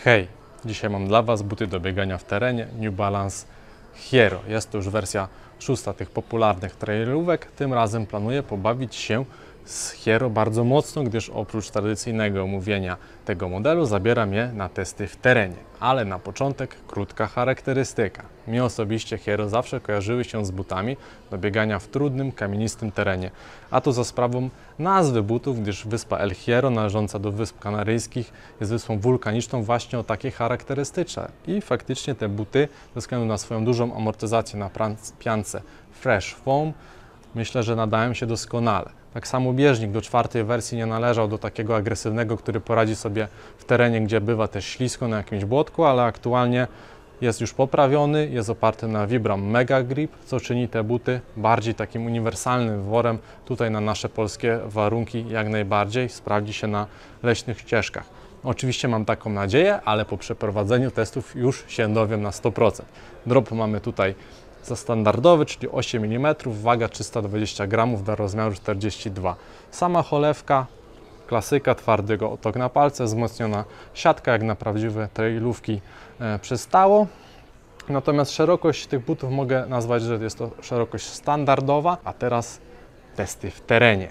Hej, dzisiaj mam dla Was buty do biegania w terenie New Balance Hero. Jest to już wersja 6 tych popularnych trailówek. Tym razem planuję pobawić się z Hero bardzo mocno, gdyż oprócz tradycyjnego omówienia tego modelu zabieram je na testy w terenie. Ale na początek krótka charakterystyka. Mi osobiście Hero zawsze kojarzyły się z butami do biegania w trudnym, kamienistym terenie. A to za sprawą nazwy butów, gdyż wyspa El Hierro, należąca do Wysp Kanaryjskich, jest wyspą wulkaniczną właśnie o takiej charakterystyczne. I faktycznie te buty, ze względu na swoją dużą amortyzację na piance Fresh Foam, myślę, że nadają się doskonale. Tak samo bieżnik do 4. wersji nie należał do takiego agresywnego, który poradzi sobie w terenie, gdzie bywa też ślisko na jakimś błotku, ale aktualnie jest już poprawiony, jest oparty na Vibram Mega Grip, co czyni te buty bardziej takim uniwersalnym wyborem tutaj na nasze polskie warunki jak najbardziej. Sprawdzi się na leśnych ścieżkach. Oczywiście mam taką nadzieję, ale po przeprowadzeniu testów już się dowiem na 100%. Drop mamy tutaj za standardowy, czyli 8 mm, waga 320 g do rozmiaru 42. Sama cholewka, klasyka, twardy otok na palce, wzmocniona siatka jak na prawdziwe trailówki przystało. Natomiast szerokość tych butów mogę nazwać, że jest to szerokość standardowa, a teraz testy w terenie.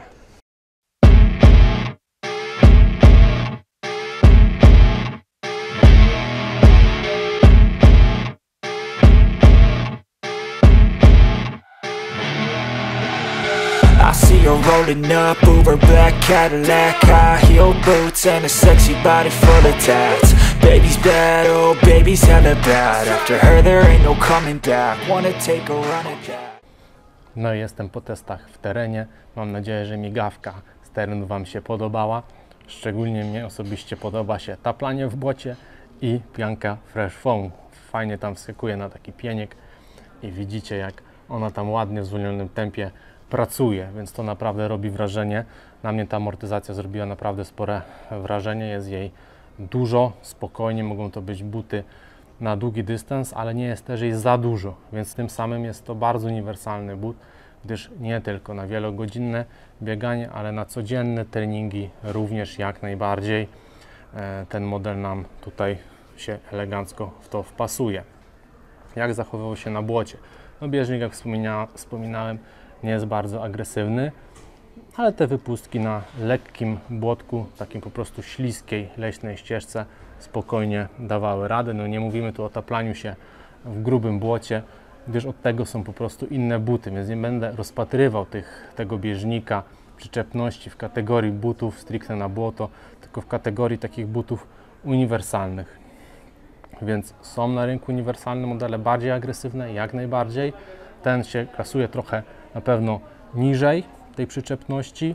I see you rolling up, Uber black Cadillac, high heel boots and a sexy body full of tats. Baby's bad, oh baby's hella bad. After her there ain't no coming back. Wanna take a run at that. No i jestem po testach w terenie. Mam nadzieję, że migawka z terenu Wam się podobała. Szczególnie mnie osobiście podoba się taplanie w błocie i pianka Fresh Foam. Fajnie tam wskakuje na taki pieniek i widzicie, jak ona tam ładnie w zwolnionym tempie pracuje, więc to naprawdę robi wrażenie. Na mnie ta amortyzacja zrobiła naprawdę spore wrażenie, jest jej dużo, spokojnie mogą to być buty na długi dystans, ale nie jest też jej za dużo, więc tym samym jest to bardzo uniwersalny but, gdyż nie tylko na wielogodzinne bieganie, ale na codzienne treningi również jak najbardziej ten model nam tutaj się elegancko w to wpasuje. Jak zachowywał się na błocie? No bieżnik, jak wspominałem, nie jest bardzo agresywny, ale te wypustki na lekkim błotku, takim po prostu śliskiej, leśnej ścieżce spokojnie dawały radę. No nie mówimy tu o taplaniu się w grubym błocie, gdyż od tego są po prostu inne buty, więc nie będę rozpatrywał tego bieżnika przyczepności w kategorii butów stricte na błoto, tylko w kategorii takich butów uniwersalnych. Więc są na rynku uniwersalne modele bardziej agresywne, jak najbardziej. Ten się klasuje trochę na pewno niżej tej przyczepności,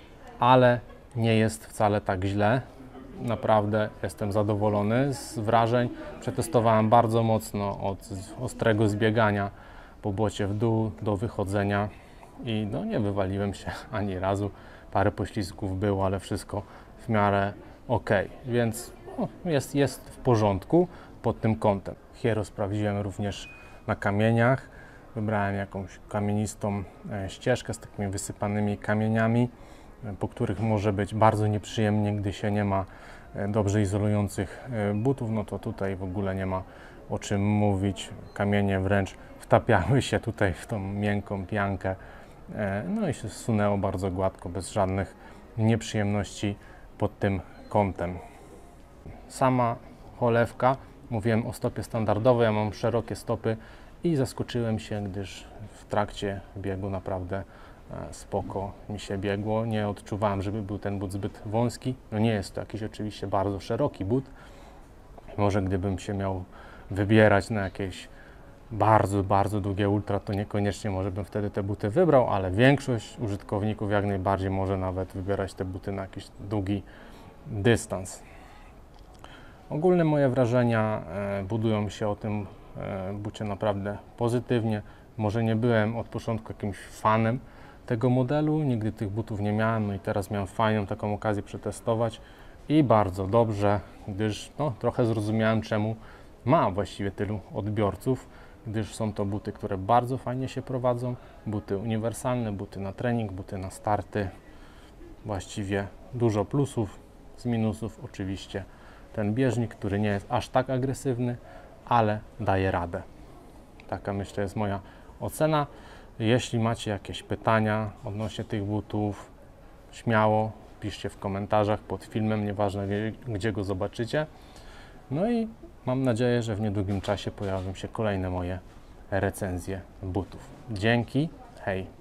ale nie jest wcale tak źle. Naprawdę jestem zadowolony z wrażeń. Przetestowałem bardzo mocno od ostrego zbiegania po błocie w dół do wychodzenia i no, nie wywaliłem się ani razu. Parę poślizgów było, ale wszystko w miarę ok, więc no, jest w porządku pod tym kątem. Hero sprawdziłem również na kamieniach. Wybrałem jakąś kamienistą ścieżkę z takimi wysypanymi kamieniami, po których może być bardzo nieprzyjemnie, gdy się nie ma dobrze izolujących butów. No to tutaj w ogóle nie ma o czym mówić. Kamienie wręcz wtapiały się tutaj w tą miękką piankę. No i się zsunęło bardzo gładko, bez żadnych nieprzyjemności pod tym kątem. Sama cholewka, mówiłem o stopie standardowej, ja mam szerokie stopy i zaskoczyłem się, gdyż w trakcie biegu naprawdę spoko mi się biegło. Nie odczuwałem, żeby był ten but zbyt wąski. No nie jest to jakiś oczywiście bardzo szeroki but. Może gdybym się miał wybierać na jakieś bardzo długie ultra, to niekoniecznie może bym wtedy te buty wybrał, ale większość użytkowników jak najbardziej może nawet wybierać te buty na jakiś długi dystans. Ogólne moje wrażenia budują się o tym bucie naprawdę pozytywnie. Może nie byłem od początku jakimś fanem tego modelu, nigdy tych butów nie miałem, no i teraz miałem fajną taką okazję przetestować i bardzo dobrze, gdyż no, trochę zrozumiałem, czemu ma właściwie tylu odbiorców, gdyż są to buty, które bardzo fajnie się prowadzą, buty uniwersalne, buty na trening, buty na starty, właściwie dużo plusów, z minusów oczywiście ten bieżnik, który nie jest aż tak agresywny, ale daje radę. Taka, myślę, jest moja ocena. Jeśli macie jakieś pytania odnośnie tych butów, śmiało piszcie w komentarzach pod filmem, nieważne gdzie go zobaczycie. No i mam nadzieję, że w niedługim czasie pojawią się kolejne moje recenzje butów. Dzięki, hej!